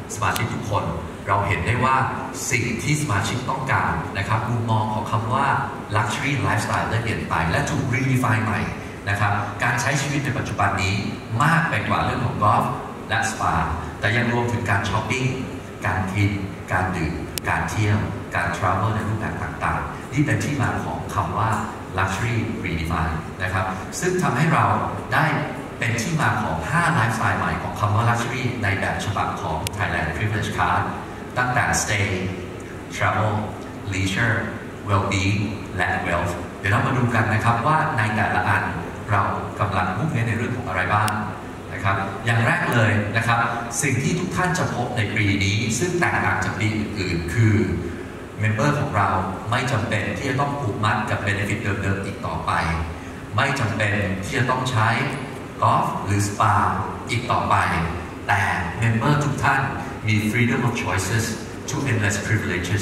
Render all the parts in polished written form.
สมาชิกทุกคนเราเห็นได้ว่าสิ่งที่สมาชิกต้องการนะครับมุมมองของคำว่า luxury lifestyle ได้เปลี่ยนไปและถูก redefine ใหม่นะครับการใช้ชีวิตในปัจจุบันนี้มากไปกว่าเรื่องของกอล์ฟและสปาแต่ยังรวมถึงการช้อปปิ้งการกินการดื่มการเที่ยวการทราเวลในรูปแบบต่างๆนี่เป็นที่มาของคำว่า luxury redefine นะครับซึ่งทำให้เราได้เป็นที่มาของ5ไลฟ์สไตล์ใหม่ของคำว่า luxury ในแบบฉบับของ Thailand Privilege Card ตั้งแต่ stay travel leisure well-being และ wealth เดี๋ยวเรามาดูกันนะครับว่าในแต่ละอันเรากำลังมุ่งเน้นในเรื่องของอะไรบ้างนะครับอย่างแรกเลยนะครับสิ่งที่ทุกท่านจะพบในปีนี้ซึ่งแตกต่างจากปีอื่นๆคือเมมเบอร์ของเราไม่จำเป็นที่จะต้องผูกมัดกับเบเนฟิตเดิมๆอีกต่อไปไม่จำเป็นที่จะต้องใช้กอล์ฟหรือสปาอีกต่อไปแต่เมมเบอร์ทุกท่านมี freedom of choices to endless privileges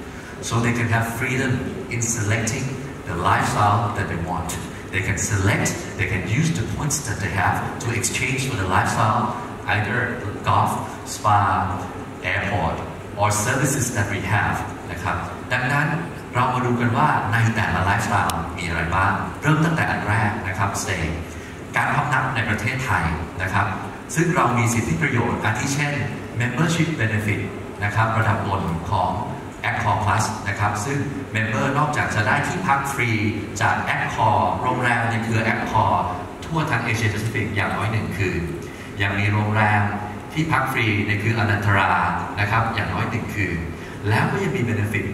so they can have freedom in selecting the lifestyle that they want. They can select, they can use the points that they have to exchange for the lifestyle, either golf, spa, airport, or services that we have นะครับดังนั้นเรามาดูกันว่าในแต่ละไลฟ์สไตล์มีอะไรบ้างเริ่มตั้งแต่อันแรกนะครับ stay การพำนักในประเทศไทยนะครับซึ่งเรามีสิทธิประโยชน์อาทิเช่น membership benefit นะครับระดับบนของAccor Plus นะครับซึ่งเมมเบอร์นอกจากจะได้ที่พักฟรีจาก Accor โรงแรมในเครือ Accor ทั่วทั้งเอเชียแปซิฟิกอย่างน้อย1 คืนยังมีโรงแรมที่พักฟรีในเครืออนันตรานะครับอย่างน้อย1 คืนแล้วก็ยังมีเบเนฟิต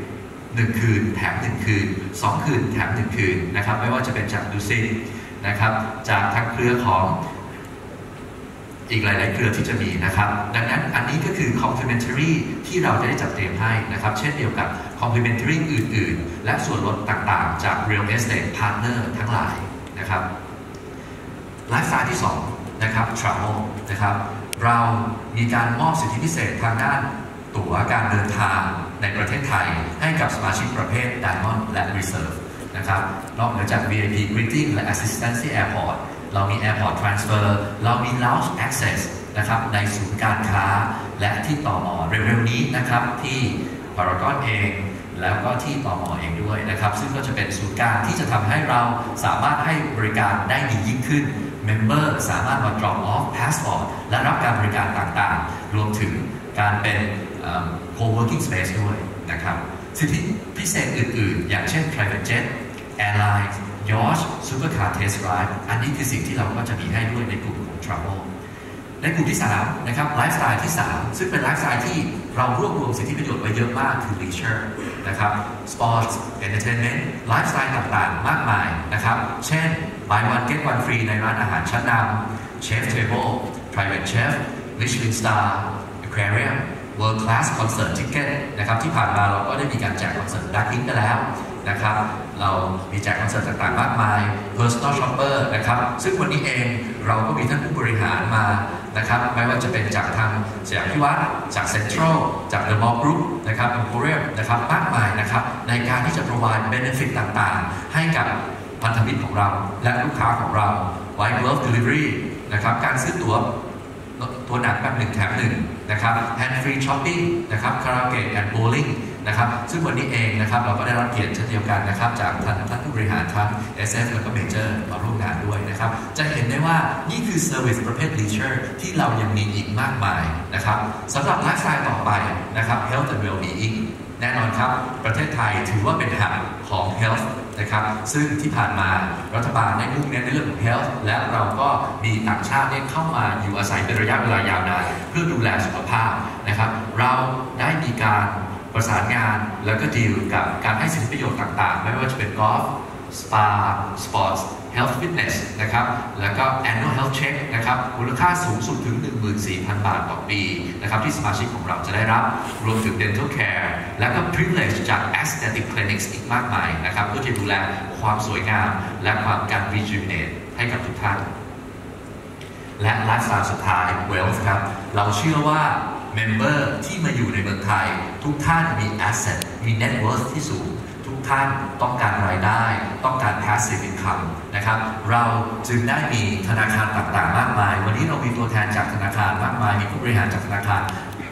1 คืนแถม1 คืน2 คืนแถม1 คืนนะครับไม่ว่าจะเป็นจากดูซิตนะครับจากทางเครือของอีกหลายๆเครือที่จะมีนะครับดังนั้นอันนี้ก็คือ complementary ที่เราจะได้จัดเตรียมให้นะครับเช่นเดียวกับ complementary อื่นๆและส่วนลดต่างๆจาก real estate partner ทั้งหลายนะครับไลฟ์สไตล์ที่2นะครับ travel นะครับเรามีการมอบสิทธิพิเศษทางด้านตั๋วการเดินทางในประเทศไทยให้กับสมาชิกประเภท Diamond และ Reserve นะครับนอกเหนือจาก VIP greeting และ assistance ที่ airportเรามี Airport Transfer เรามี Lounge Access นะครับในศูนย์การค้าและที่ตม.เร็วๆนี้นะครับที่พารากอนเองแล้วก็ที่ตม.เองด้วยนะครับซึ่งก็จะเป็นศูนย์กลางที่จะทำให้เราสามารถให้บริการได้ดียิ่งขึ้น Member สามารถมา drop off passport และรับการบริการต่างๆรวมถึงการเป็น co-working space ด้วยนะครับสิทธิพิเศษอื่นๆอย่างเช่น private jet airlines Yacht Supercar Test Drive อันนี้คือสิ่งที่เราก็จะมีให้ด้วยในกลุ่มของ Travel ในกลุ่มที่3นะครับไลฟ์สไตล์ที่3ซึ่งเป็นไลฟ์สไตล์ที่เรารวบรวมสิทธิประโยชน์ไว้เยอะมากคือ Leisure นะครับ Sports Entertainment ไลฟ์สไตล์ต่างๆมากมายนะครับเช่น Buy One Get One Free ในร้านอาหารชั้นนำ Chef Table Private Chef Michelin Star Aquarium World Class Concert Ticket นะครับที่ผ่านมาเราก็ได้มีการแจกคอนเสิร์ต Blackpink ไปแล้วนะครับเรามีแจกคอนเสิร์ตต่างๆมากมาย Personal Shopper นะครับซึ่งวันนี้เองเราก็มีท่านผู้บริหารมานะครับไม่ว่าจะเป็นจากทางสยามพิวัฒน์จาก Central จาก The Mall Group นะครับ Emporium นะครับมากมายนะครับในการที่จะ provide benefit ต่างๆให้กับพันธมิตรของเราและลูกค้าของเรา White Glove Delivery นะครับการซื้อตั๋วหนังแบบ1 แถม 1นะครับ Hand Free Shopping นะครับ Karaoke and Bowling นะครับซึ่งวันนี้เองนะครับเราก็ได้รับเกียรติเช่นเดียวกันนะครับจากท่านผู้บริหารทั้ง SF และก็ Major มาร่วมงานด้วยนะครับจะเห็นได้ว่านี่คือ Service ประเภท Leisure ที่เรายังมีอีกมากมายนะครับสำหรับไลฟ์สไตล์ต่อไปนะครับ Health and Well-being แน่นอนครับประเทศไทยถือว่าเป็นหับของ Health นะครับซึ่งที่ผ่านมารัฐบาลได้มุ่งเน้นในเรื่องของ Health และเราก็มีต่างชาติได้เข้ามาอยู่อาศัยเป็นระยะเวลายาวนานเพื่อดูแลสุขภาพนะครับเราได้มีการประสานงานแล้วก็ดีลกับการให้สิทธิประโยชน์ต่างๆไม่ว่าจะเป็นกอล์ฟสปาสปอร์ตHealth Fitness นะครับแล้วก็ Annual Health Check นะครับมูลค่าสูงสุดถึง 14,000 บาทต่อปีนะครับที่สมาชิกของเราจะได้รับรวมถึง Dental Care และก็ Privilege จาก Aesthetic Clinics อีกมากมายนะครับเพื่อที่ดูแลความสวยงามและความการ Rejuvenate ให้กับทุกท่านและไลฟ์สไตล์สุดท้าย Wealth ครับเราเชื่อว่าเมมเบอร์ที่มาอยู่ในเมืองไทยทุกท่านมี Asset มี Net Worth ที่สูงทุกท่านต้องการรายได้ต้องการ Passive Income นะครับเราจึงได้มีธนาคารต่างๆมากมายวันนี้เรามีตัวแทนจากธนาคารมากมายมีผู้บริหารจากธนาคาร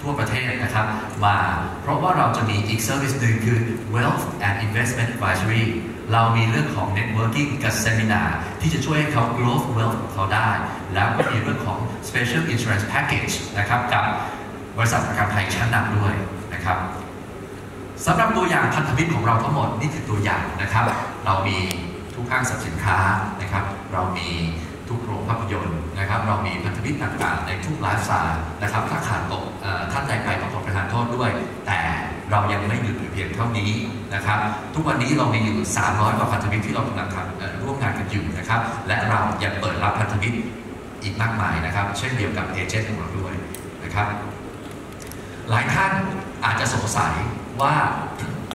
ทั่วประเทศนะครับมาเพราะว่าเราจะมีอีกเซอร์วิสหนึ่งคือ Wealth and Investment Advisory เรามีเรื่องของ Networking กับ Seminar ที่จะช่วยให้เขา Growth Wealth ของเขาได้แล้วก็มีเรื่องของ Special Insurance Package นะครับกับบริษัทประกันภัยชั้นนำด้วยนะครับสำหรับตัวอย่างพันธมิตรของเราทั้งหมดนี่คือตัวอย่างนะครับเรามีทุกห้างสรรพสินค้านะครับเรามีทุกโรงภาพยนตร์นะครับเรามีพันธมิตรต่างๆในทุกไลฟ์สไตล์นะครับถ้าขาดตกท่านใดไปต้องขอประทานโทษด้วยแต่เรายังไม่หยุดอยู่เพียงเท่านี้นะครับทุกวันนี้เรามีอยู่300กว่าพันธมิตรที่เรากำลังทำร่วมงานกันอยู่นะครับและเรายังเปิดรับพันธมิตรอีกมากมายนะครับเช่นเดียวกับเอเจนต์ของเราด้วยนะครับหลายท่านอาจจะสงสัยว่า